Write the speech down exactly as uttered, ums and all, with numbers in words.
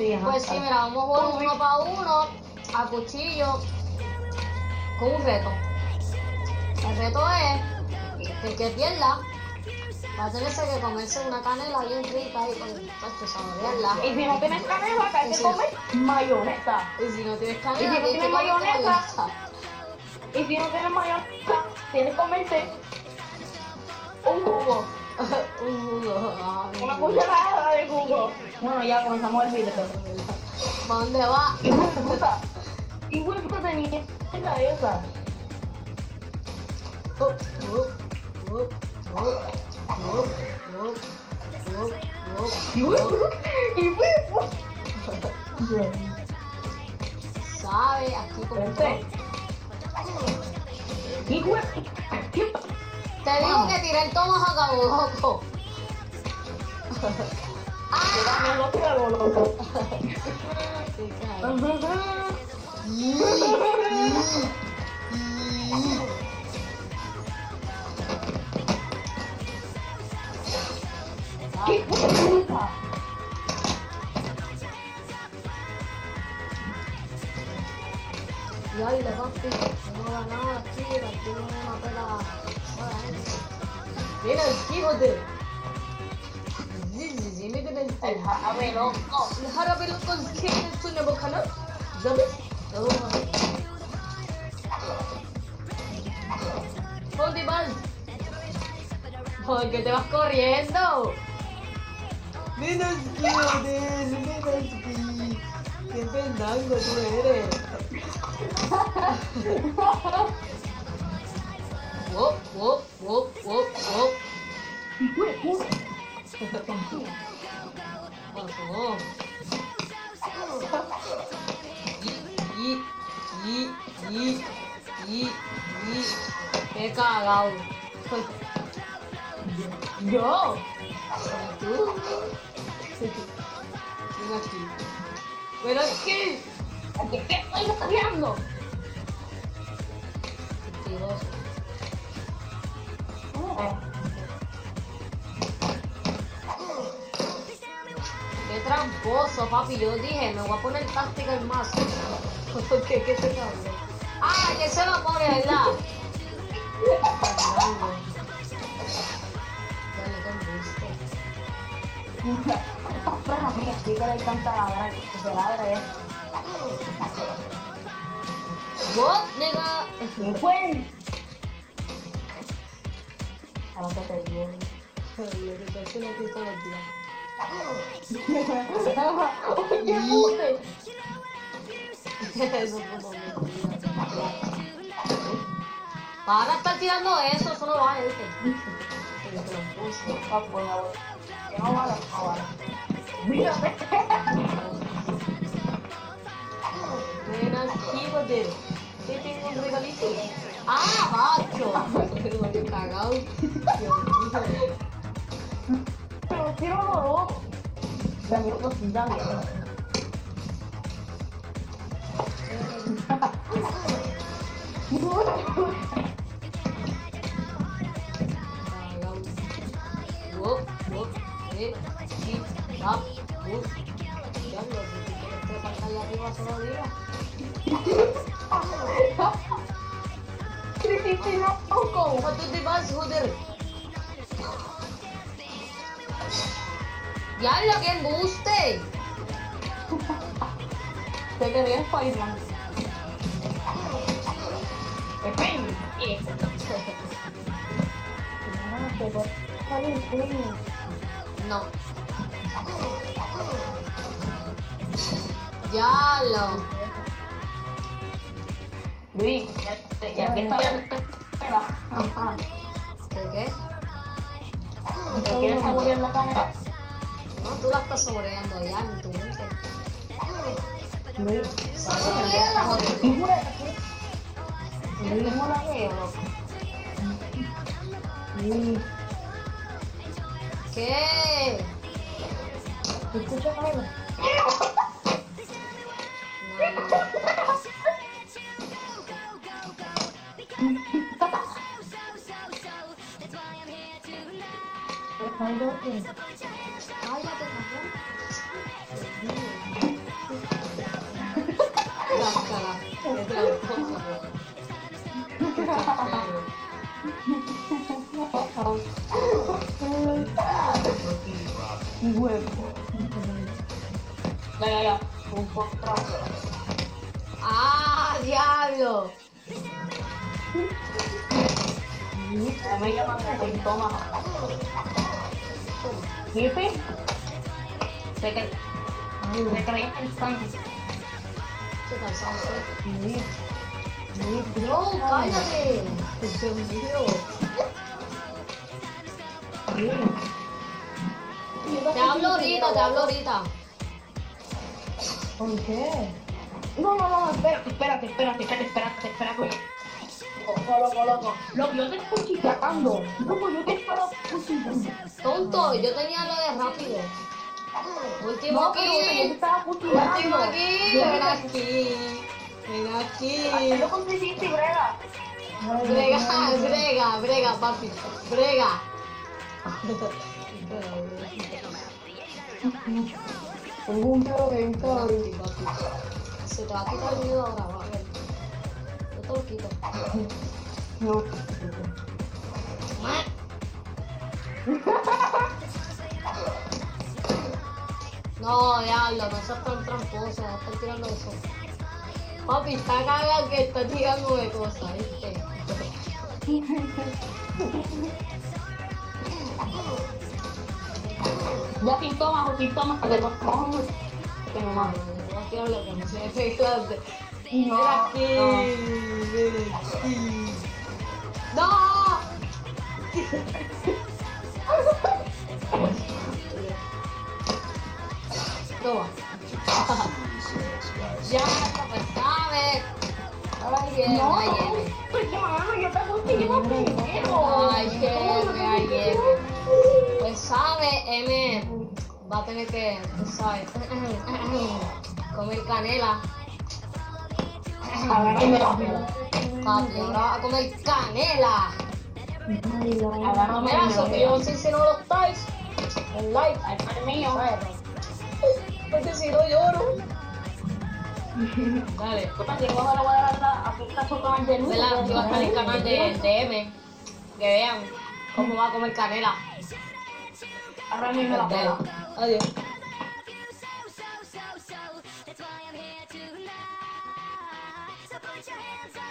Sí, ajá. Pues sí, mira, vamos a jugar uno para uno, a cuchillo, con un reto. El reto es que el que pierda va a tenerse que comerse una canela bien rica y con el tacho saborearla. Y si no tienes canela, que hay que Sí. comer mayonesa. Y si no tienes Y si canela, no tienes que tienes comer mayonesa, y si no tienes mayonesa, tienes que comerte un jugo. un jugo. Ah, un Una jugo. cucharada de jugo. Bueno, ya comenzamos el video. ¿Para dónde va? Y bueno, puta. Y bueno, puta, tenía esa esa. Oh, oh, oh, oh, oh, oh, oh, oh, Y oh. bueno, y bueno. ¿Sabe? Aquí como Vente. Y bueno. te digo que tiré el tomas a cabo loco. Yo también lo quiero, loco. Sí, claro. ¡Qué puta! Y ahí le papi, no da nada aquí, aquí no es una pela. Mira el Quijote. Zizi, mira el El jarabe loco. El jarabe loco que es una bocana. ¿Sabes? ¿Dónde vas? ¿Por qué te vas corriendo? Menos Quijote, menos Quijote. Qué pendango tú eres. Wop, wop, wop, wop, wop. Y bueno, Pasó. Y, y, y, y, y. Qué cagado. yo. ¿Tú? Ven aquí. Ven aquí. ¿Qué qué estoy estudiando? Mentiroso. Qué tramposo, papi. Yo dije, me voy a poner táctica en más. ¿Qué? ¿Qué te cabrón? Ah, que se lo pone, ¿verdad? Dale, con gusto. Espera, mira, sí que le encanta ladrar, que se ladra es. What, nigga? ¿Qué fue? Ahora que te digo. Lo que te hace lo que todos los días. Oye, pute. Eso fue como mentira. Para estar tirando eso, eso no va, ¿viste? Pero te lo puse. Ah, pues, ya voy. Que no vale, no vale. Mírate. Ven aquí, joder. ¿Qué tengo un regalito? ¡Ah, macho! Pero me he cagado. Dios mío. Pero quiero los dos. Dame otro sin darle. Cagado. Wop, wop, eh, chi, tap, wop. Diablo, si tú quieres trepar allá arriba, solo diga. Triste, no, poco. ¿Cuánto te vas, joder? Diablo, que embuste. Te quería Spider-Man. Depende. No, te voy a salir sueño. No. Diablo. Luis, ya, ya que está bien. Ajá. ¿Qué qué? ¿Te quieres saborear la cámara? No, tú la estás saboreando ya en tu mente. Luis. Saboreala, joder. Y bueno, Luis, no la veo, loco. Luis, ¿Qué? ¿te escuchas algo? Cállate, cabrón. Dios mío. Ya, ya, ya. Un contrato. ¡Ah, diablo! Ya me llaman de toma. ¿Viste? Se que... Se creía en sangre. Qué cansado estoy. No, cállate. Dios mío. Te hablo ahorita, te hablo ahorita. ¿Por qué? No, no, no, espérate, espérate, espérate, espérate, espérate, espérate. Loco, loco, loco. Loco, yo te estoy chicacando. Loco, yo te estaba cuchillando. Tonto, yo tenía lo de rápido. Último No, aquí. pero yo te estaba cuchillando. Último aquí. Ven aquí. Ven aquí. Yo conseguiste, brega. Brega, brega, brega, papi. Brega. Tengo un dedo bien caro. Se te va a quitar el miedo ahora, va a ver. Yo te lo quito. No. No, diablo, no seas tan tramposo, no estás tirando eso. Papi, está cagado que está tirándome cosas, ¿viste? Ya sin tomas o sin tomas, que nos vamos. Que me No, mames. no, no quiero lo que me se me clase. Ven No, aquí, ven aquí. ¡No! Toma. Ya, pues sabe. Ay, Yeme, no. ay, Yeme. Pues que mami, yo te cuchillé primero. Ay, Yeme, ay, Yeme. Pues sabe, M va a tener que, tú sabes, comer canela. Agárrame la mano. Papi, ahora va a comer canela. Agárrame Mira, la suscríbanse si no lo estáis. El like. Al mío. Porque si no lloro. Dale. Yo también cuando le voy a dar la afecta su canal de luz. ¿Verdad? Yo voy a estar en el canal de, de M. Que vean cómo va a comer canela. Agárrame la pela. Adiós. That's why I'm here tonight. So put your hands up.